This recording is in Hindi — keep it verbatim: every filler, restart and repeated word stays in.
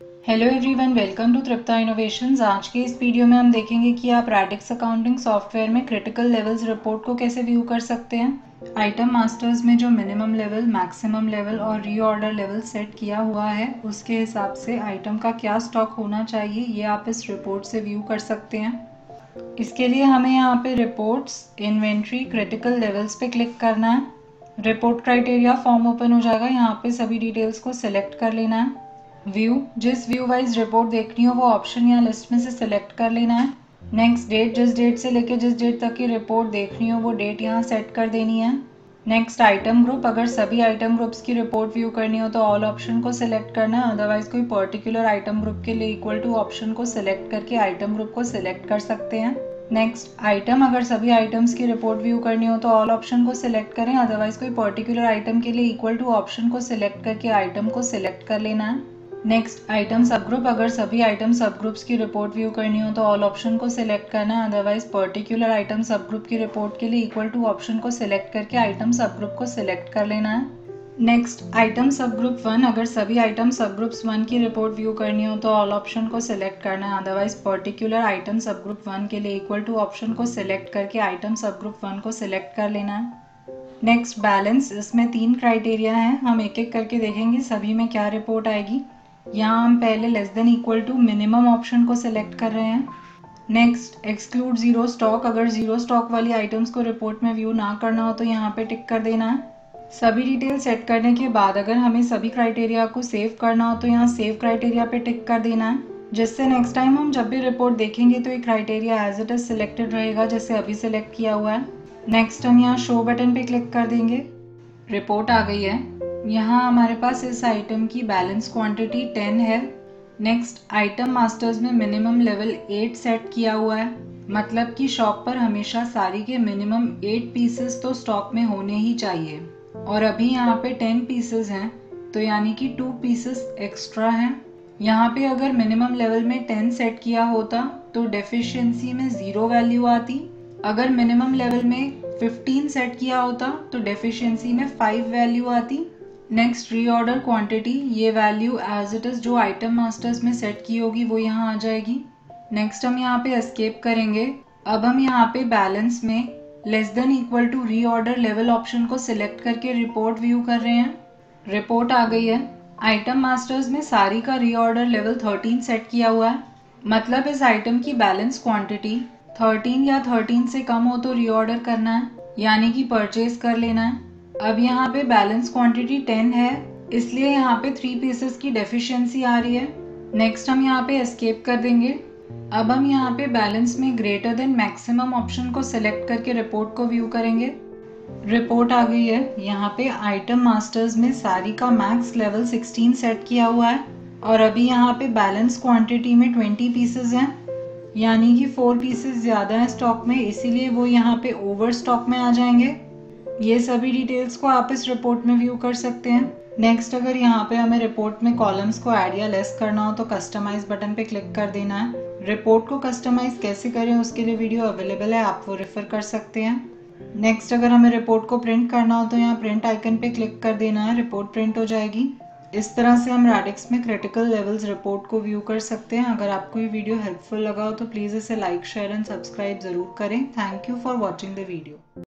Hello everyone, welcome to Tripta innovations. आज के इस वीडियो में हम देखेंगे कि आप रैडिक्स अकाउंटिंग सॉफ्टवेयर में क्रिटिकल लेवल्स रिपोर्ट को कैसे व्यू कर सकते हैं। आइटम मास्टर्स में जो मिनिमम लेवल, मैक्सिमम लेवल और रीऑर्डर लेवल सेट किया हुआ है, उसके हिसाब से आइटम का क्या स्टॉक होना चाहिए, ये आप इस रिपोर्ट से व्यू कर सकते हैं। इसके लिए हमें यहाँ पे रिपोर्ट्स, इन्वेंट्री, क्रिटिकल लेवल्स पे क्लिक करना है। रिपोर्ट क्राइटेरिया फॉर्म ओपन हो जाएगा। यहाँ पे सभी डिटेल्स को सिलेक्ट कर लेना है। व्यू, जिस व्यू वाइज रिपोर्ट देखनी हो वो ऑप्शन या लिस्ट में से सिलेक्ट कर लेना है। नेक्स्ट डेट, जिस डेट से लेके जिस डेट तक की रिपोर्ट देखनी हो वो डेट यहाँ सेट कर देनी है। नेक्स्ट आइटम ग्रुप, अगर सभी आइटम ग्रुप्स की रिपोर्ट व्यू करनी हो तो ऑल ऑप्शन को सिलेक्ट करना है। अदरवाइज कोई पर्टिकुलर आइटम ग्रुप के लिए इक्वल टू ऑप्शन को सिलेक्ट करके आइटम ग्रुप को सिलेक्ट कर सकते हैं। नेक्स्ट आइटम, अगर सभी आइटम्स की रिपोर्ट व्यू करनी हो तो ऑल ऑप्शन को सिलेक्ट करें। अदरवाइज कोई पर्टिकुलर आइटम के लिए इक्वल टू ऑप्शन को सिलेक्ट करके आइटम को सिलेक्ट कर लेना है। नेक्स्ट आइटम सब ग्रुप, अगर सभी आइटम सब ग्रुप्स की रिपोर्ट व्यू करनी हो तो ऑल ऑप्शन को सिलेक्ट करना है। Otherwise particular item sub group की रिपोर्ट के लिए इक्वल टू ऑप्शन को सिलेक्ट करके आइटम सब ग्रुप को सिलेक्ट कर लेना है। Next item sub group one, अगर सभी आइटम सब ग्रुप्स वन की रिपोर्ट व्यू करनी हो तो ऑल ऑप्शन को सिलेक्ट करना है। Otherwise particular item sub group one के लिए इक्वल टू ऑप्शन को सिलेक्ट करके आइटम सब ग्रुप वन को सिलेक्ट कर लेना है। नेक्स्ट बैलेंस, इसमें तीन क्राइटेरिया हैं, हम एक एक करके देखेंगे सभी में क्या रिपोर्ट आएगी। यहाँ हम पहले less than equal to minimum option को सिलेक्ट कर रहे हैं। नेक्स्ट एक्सक्लूड जीरो स्टॉक, अगर जीरो स्टॉक वाली आइटम्स को रिपोर्ट में व्यू ना करना हो तो यहाँ पे टिक कर देना है। सभी डिटेल सेट करने के बाद अगर हमें सभी क्राइटेरिया को सेव करना हो तो यहाँ सेव क्राइटेरिया पे टिक कर देना है, जिससे नेक्स्ट टाइम हम जब भी रिपोर्ट देखेंगे तो ये criteria as it is selected रहेगा जैसे अभी सिलेक्ट किया हुआ है। नेक्स्ट हम यहाँ शो बटन पे क्लिक कर देंगे। रिपोर्ट आ गई है। यहाँ हमारे पास इस आइटम की बैलेंस क्वांटिटी टेन है। नेक्स्ट आइटम मास्टर्स में मिनिमम लेवल एट सेट किया हुआ है, मतलब कि शॉप पर हमेशा सारी के मिनिमम एट पीसेस तो स्टॉक में होने ही चाहिए। और अभी यहाँ पे टेन पीसेस हैं तो यानी कि टू पीसेस एक्स्ट्रा हैं। यहाँ पे अगर मिनिमम लेवल में टेन सेट किया होता तो डेफिशिएंसी में ज़ीरो वैल्यू आती। अगर मिनिमम लेवल में फिफ्टीन सेट किया होता तो डेफिशिएंसी में फाइव वैल्यू आती। नेक्स्ट रीऑर्डर क्वांटिटी, ये वैल्यू एज इट इज जो आइटम मास्टर्स में सेट की होगी वो यहाँ आ जाएगी। नेक्स्ट हम यहाँ पे एस्केप करेंगे। अब हम यहाँ पे बैलेंस में less than equal to reorder level option को सिलेक्ट करके रिपोर्ट व्यू कर रहे हैं। रिपोर्ट आ गई है। आइटम मास्टर्स में सारी का रीऑर्डर लेवल थर्टीन सेट किया हुआ है, मतलब इस आइटम की बैलेंस क्वांटिटी थर्टीन या थर्टीन से कम हो तो रीऑर्डर करना है, यानी कि परचेज कर लेना है। अब यहाँ पे बैलेंस क्वांटिटी टेन है, इसलिए यहाँ पे थ्री पीसेस की डेफिशिएंसी आ रही है। नेक्स्ट हम यहाँ पे एस्केप कर देंगे। अब हम यहाँ पे बैलेंस में ग्रेटर देन मैक्सिमम ऑप्शन को सिलेक्ट करके रिपोर्ट को व्यू करेंगे। रिपोर्ट आ गई है। यहाँ पे आइटम मास्टर्स में सारी का मैक्स लेवल सिक्सटीन सेट किया हुआ है और अभी यहाँ पे बैलेंस क्वांटिटी में ट्वेंटी पीसेस हैं, यानी कि फोर पीसेस ज़्यादा है स्टॉक में, इसीलिए वो यहाँ पे ओवर स्टॉक में आ जाएंगे। ये सभी डिटेल्स को आप इस रिपोर्ट में व्यू कर सकते हैं। नेक्स्ट अगर यहाँ पे हमें रिपोर्ट में कॉलम्स को ऐड या लेस करना हो तो कस्टमाइज बटन पे क्लिक कर देना है। रिपोर्ट को कस्टमाइज कैसे करें उसके लिए वीडियो अवेलेबल है, आप वो रेफर कर सकते हैं। नेक्स्ट अगर हमें रिपोर्ट को प्रिंट करना हो तो यहाँ प्रिंट आइकन पे क्लिक कर देना है, रिपोर्ट प्रिंट हो जाएगी। इस तरह से हम रैडिक्स में क्रिटिकल लेवल्स रिपोर्ट को व्यू कर सकते हैं। अगर आपको ये वीडियो हेल्पफुल लगा हो तो प्लीज़ इसे लाइक, शेयर एंड सब्सक्राइब ज़रूर करें। Thank you for watching the video.